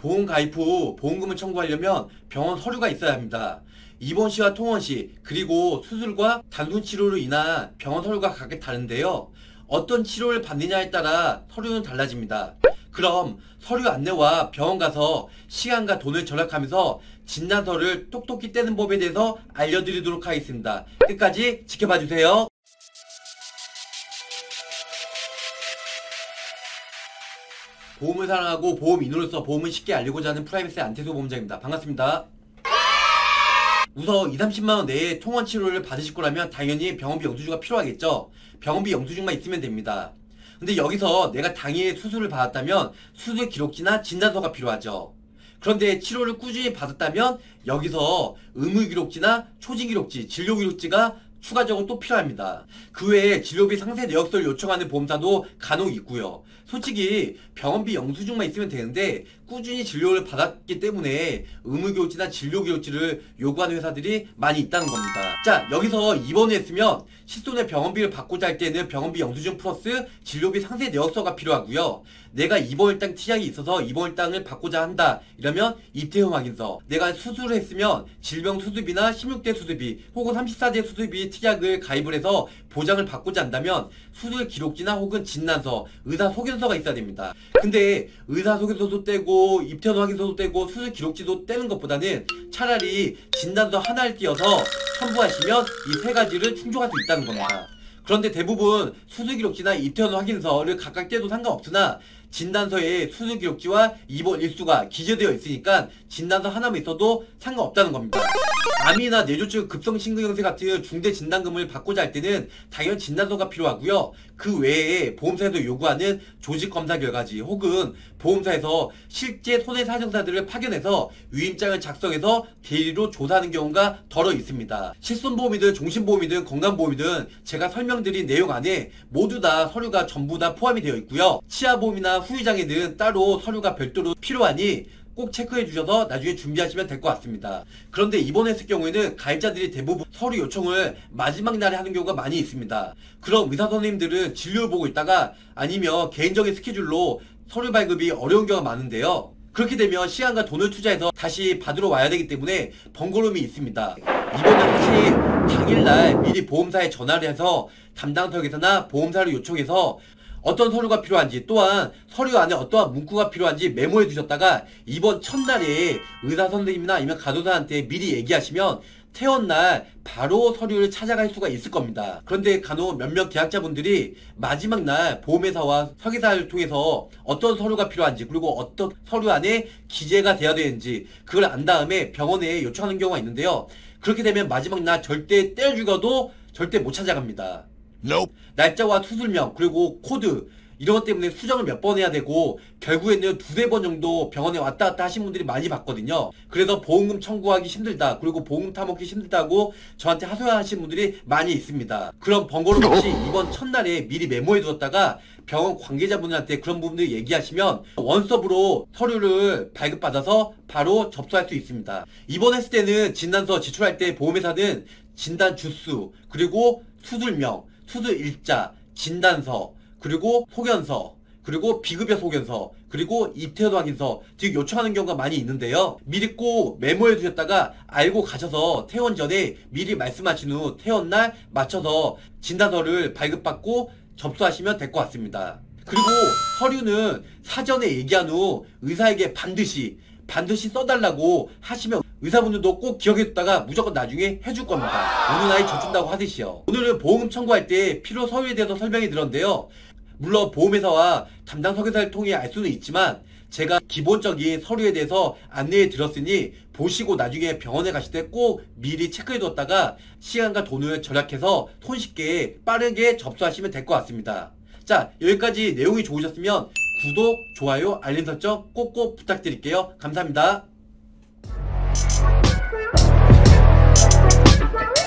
보험 가입 후 보험금을 청구하려면 병원 서류가 있어야 합니다. 입원시와 통원시, 그리고 수술과 단순 치료로 인한 병원 서류가 각각 다른데요. 어떤 치료를 받느냐에 따라 서류는 달라집니다. 그럼 서류 안내와 병원 가서 시간과 돈을 절약하면서 진단서를 똑똑히 떼는 법에 대해서 알려드리도록 하겠습니다. 끝까지 지켜봐주세요. 보험을 사랑하고 보험인으로서 보험을 쉽게 알리고자 하는 프라이빗의 안태수 보험장입니다. 반갑습니다. 우선 20-30만원 내에 통원 치료를 받으실 거라면 당연히 병원비 영수증가 필요하겠죠. 병원비 영수증만 있으면 됩니다. 근데 여기서 내가 당일 수술을 받았다면 수술 기록지나 진단서가 필요하죠. 그런데 치료를 꾸준히 받았다면 여기서 의무 기록지나 초진 기록지, 진료 기록지가 추가적으로 또 필요합니다. 그 외에 진료비 상세 내역서를 요청하는 보험사도 간혹 있고요. 솔직히 병원비 영수증만 있으면 되는데 꾸준히 진료를 받았기 때문에 의무기록지나 진료기록지를 요구하는 회사들이 많이 있다는 겁니다. 자, 여기서 입원을 했으면 실손의 병원비를 받고자 할 때는 병원비 영수증 플러스 진료비 상세 내역서가 필요하고요. 내가 입원일당 특약이 있어서 입원일당을 받고자 한다 이러면 입퇴원 확인서, 내가 수술을 했으면 질병 수술비나 16대 수술비 혹은 34대 수술비 특약을 가입을 해서 보장을 받고자 한다면 수술 기록지나 혹은 진단서, 의사 소견서가 있어야 됩니다. 근데 의사 소견서도 떼고 입퇴원 확인서도 떼고 수술 기록지도 떼는 것보다는 차라리 진단서 하나를 띄어서 첨부하시면 이 세 가지를 충족할 수 있다는 겁니다. 그런데 대부분 수술 기록지나 입퇴원 확인서를 각각 떼도 상관없으나 진단서에 수술 기록지와 입원 일수가 기재되어 있으니까 진단서 하나만 있어도 상관없다는 겁니다. 암이나 뇌졸중 급성심근경색 같은 중대 진단금을 받고자 할 때는 당연 진단서가 필요하고요. 그 외에 보험사에서 요구하는 조직검사 결과지 혹은 보험사에서 실제 손해사정사들을 파견해서 위임장을 작성해서 대리로 조사하는 경우가 덜어 있습니다. 실손보험이든 종신보험이든 건강보험이든 제가 설명드린 내용 안에 모두 다 서류가 전부 다 포함이 되어 있고요. 치아보험이나 후유장애는 따로 서류가 별도로 필요하니 꼭 체크해 주셔서 나중에 준비하시면 될 것 같습니다. 그런데 입원했을 경우에는 가입자들이 대부분 서류 요청을 마지막 날에 하는 경우가 많이 있습니다. 그럼 의사 선생님들은 진료를 보고 있다가 아니면 개인적인 스케줄로 서류 발급이 어려운 경우가 많은데요. 그렇게 되면 시간과 돈을 투자해서 다시 받으러 와야 되기 때문에 번거로움이 있습니다. 이번엔 사실 당일날 미리 보험사에 전화를 해서 담당석에서나 보험사를 요청해서 어떤 서류가 필요한지, 또한 서류 안에 어떠한 문구가 필요한지 메모해 두셨다가 이번 첫날에 의사 선생님이나 아니면 간호사한테 미리 얘기하시면 퇴원날 바로 서류를 찾아갈 수가 있을 겁니다. 그런데 간혹 몇몇 계약자분들이 마지막 날 보험회사와 설계사를 통해서 어떤 서류가 필요한지, 그리고 어떤 서류 안에 기재가 돼야 되는지 그걸 안 다음에 병원에 요청하는 경우가 있는데요. 그렇게 되면 마지막 날 절대 떼어 죽어도 절대 못 찾아갑니다. 날짜와 수술명 그리고 코드 이런 것 때문에 수정을 몇 번 해야 되고 결국에는 2-3번 정도 병원에 왔다 갔다 하신 분들이 많이 봤거든요. 그래서 보험금 청구하기 힘들다, 그리고 보험금 타먹기 힘들다고 저한테 하소연하신 분들이 많이 있습니다. 그럼 번거로움 없이 이번 첫날에 미리 메모해 두었다가 병원 관계자분들한테 그런 부분들 얘기하시면 원서브로 서류를 발급받아서 바로 접수할 수 있습니다. 입원했을 때는 진단서 제출할 때 보험회사는 진단 주수, 그리고 수술명, 수술 일자, 진단서, 그리고 소견서, 그리고 비급여 소견서, 그리고 입퇴원 확인서 등 요청하는 경우가 많이 있는데요. 미리 꼭 메모해 두셨다가 알고 가셔서 퇴원 전에 미리 말씀하신 후 퇴원날 맞춰서 진단서를 발급받고 접수하시면 될 것 같습니다. 그리고 서류는 사전에 얘기한 후 의사에게 반드시 써달라고 하시면 의사분들도 꼭 기억해뒀다가 무조건 나중에 해줄 겁니다. 어느 나이 젖준다고 하듯이요. 오늘은 보험금 청구할 때 필요 서류에 대해서 설명해 드렸는데요. 물론 보험회사와 담당 설계사를 통해 알 수는 있지만 제가 기본적인 서류에 대해서 안내해 드렸으니 보시고 나중에 병원에 가실 때 꼭 미리 체크해 뒀다가 시간과 돈을 절약해서 손쉽게 빠르게 접수하시면 될 것 같습니다. 자, 여기까지 내용이 좋으셨으면 구독, 좋아요, 알림 설정 꼭꼭 부탁드릴게요. 감사합니다.